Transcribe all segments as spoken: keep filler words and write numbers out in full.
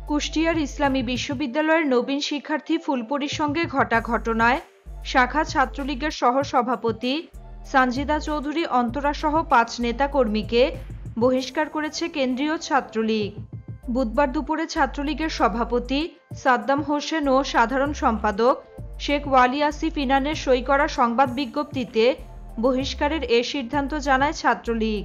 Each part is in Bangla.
কুষ্টিয়ার ইসলামী বিশ্ববিদ্যালয়ের নবীন শিক্ষার্থী ফুলপরীর সঙ্গে ঘটা ঘটনায় শাখা ছাত্রলীগের সহসভাপতি সানজিদা চৌধুরী অন্তরাসহ পাঁচ নেতাকর্মীকে বহিষ্কার করেছে কেন্দ্রীয় ছাত্রলীগ। বুধবার দুপুরে ছাত্রলীগের সভাপতি সাদ্দাম হোসেন ও সাধারণ সম্পাদক শেখ ওয়ালি আসিফ ইনানের সই করা সংবাদ বিজ্ঞপ্তিতে বহিষ্কারের এ সিদ্ধান্ত জানায় ছাত্রলীগ।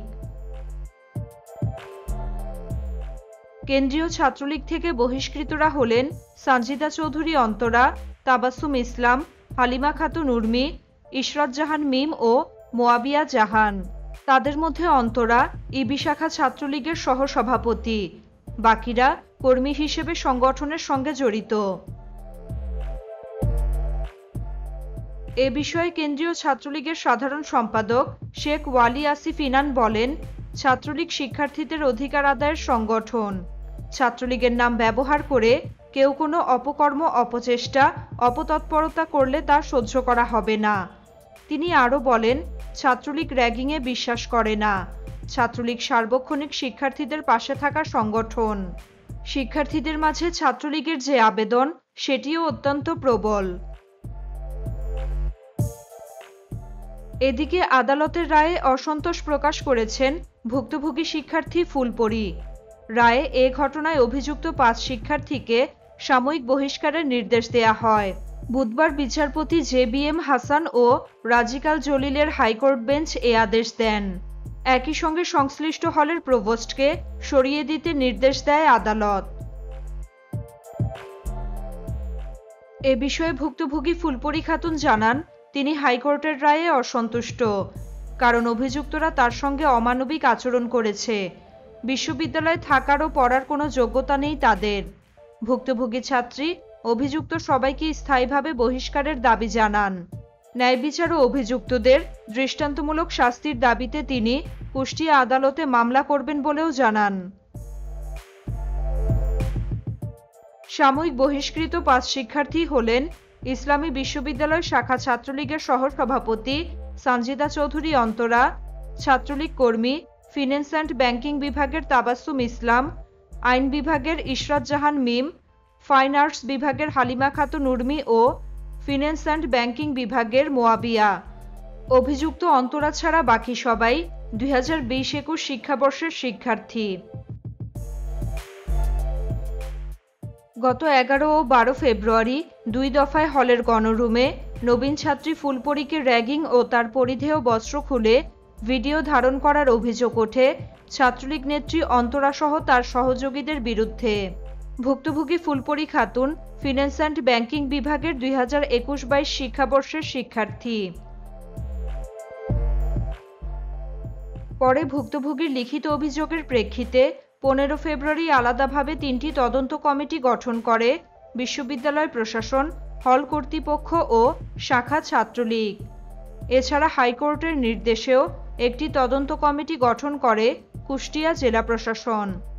কেন্দ্রীয় ছাত্রলীগ থেকে বহিষ্কৃতরা হলেন সানজিদা চৌধুরী অন্তরা, তাবাসসুম ইসলাম, হালিমা খাতুন উর্মি, ইশরাত জাহান মিম ও মোয়াবিয়া জাহান। তাদের মধ্যে অন্তরা ইবি শাখা ছাত্রলীগের সহসভাপতি, বাকিরা কর্মী হিসেবে সংগঠনের সঙ্গে জড়িত। এ বিষয়ে কেন্দ্রীয় ছাত্রলীগের সাধারণ সম্পাদক শেখ ওয়ালি আসিফ ইনান বলেন, ছাত্রলীগ শিক্ষার্থীদের অধিকার আদায়ের সংগঠন। ছাত্রলীগের নাম ব্যবহার করে কেউ কোনো অপকর্ম, অপচেষ্টা, অপতৎপরতা করলে তা সহ্য করা হবে না। তিনি আরও বলেন, ছাত্রলীগ র্যাগিংয়ে বিশ্বাস করে না। ছাত্রলীগ সার্বক্ষণিক শিক্ষার্থীদের পাশে থাকা সংগঠন। শিক্ষার্থীদের মাঝে ছাত্রলীগের যে আবেদন, সেটিও অত্যন্ত প্রবল। এদিকে আদালতের রায়ে অসন্তোষ প্রকাশ করেছেন ভুক্তভোগী শিক্ষার্থী ফুলপরী। রায়ে এ ঘটনায় অভিযুক্ত পাঁচ শিক্ষার্থীকে সাময়িক বহিষ্কারের নির্দেশ দেয়া হয়। বুধবার বিচারপতি জে বি এম হাসান ও রাজিকাল জলিলের হাইকোর্ট বেঞ্চ এ আদেশ দেন। একই সঙ্গে সংশ্লিষ্ট হলের প্রভোস্টকে সরিয়ে দিতে নির্দেশ দেয় আদালত। এ বিষয়ে ভুক্তভোগী ফুলপরী খাতুন জানান, তিনি হাইকোর্টের রায়ে অসন্তুষ্ট, কারণ অভিযুক্তরা তার সঙ্গে অমানবিক আচরণ করেছে। বিশ্ববিদ্যালয়ে থাকার ও পড়ার কোনো যোগ্যতা নেই তাদের। ভুক্তভোগী ছাত্রী অভিযুক্ত সবাইকে স্থায়ীভাবে বহিষ্কারের দাবি জানান। ন্যায় বিচার ও অভিযুক্তদের দৃষ্টান্তমূলক শাস্তির দাবিতে তিনি কুষ্টিয়া আদালতে মামলা করবেন বলেও জানান। সাময়িক বহিষ্কৃত পাঁচ শিক্ষার্থী হলেন ইসলামী বিশ্ববিদ্যালয় শাখা ছাত্রলীগের সহসভাপতি সানজিদা চৌধুরী অন্তরা, ছাত্রলীগ কর্মী ফিন্যান্স অ্যান্ড ব্যাংকিং বিভাগের তাবাসসুম ইসলাম, আইন বিভাগের ইশরাত জাহান মিম, ফাইন আর্টস বিভাগের হালিমা খাতুন উর্মি ও ফিন্যান্স অ্যান্ড ব্যাংকিং বিভাগের মোয়াবিয়া। অভিযুক্ত অন্তরা ছাড়া বাকি সবাই দুই হাজার বিশ একুশ শিক্ষাবর্ষের শিক্ষার্থী। গত এগারো ও বারো ফেব্রুয়ারি দুই দফায় হলের গণরুমে নবীন ছাত্রী ফুলপরীকে র্যাগিং ও তার পরিধেয় বস্ত্র খুলে ভিডিও ধারণ করার অভিযোগ ওঠে ছাত্রলীগ নেত্রী অন্তরাসহ তার সহযোগীদের বিরুদ্ধে। ভুক্তভোগী Fulpori Khatun finance and banking বিভাগের দুই হাজার একুশ বাইশ শিক্ষাবর্ষের শিক্ষার্থী। পরে ভুক্তভোগীর লিখিত অভিযোগের প্রেক্ষিতে পনেরো ফেব্রুয়ারি আলাদাভাবে তিনটি তদন্ত কমিটি গঠন করে বিশ্ববিদ্যালয় প্রশাসন, হল কর্তৃপক্ষ ও শাখা ছাত্রলীগ। এছাড়া হাইকোর্টের নির্দেশেও একটি তদন্ত কমিটি গঠন করে কুষ্টিয়া জেলা প্রশাসন।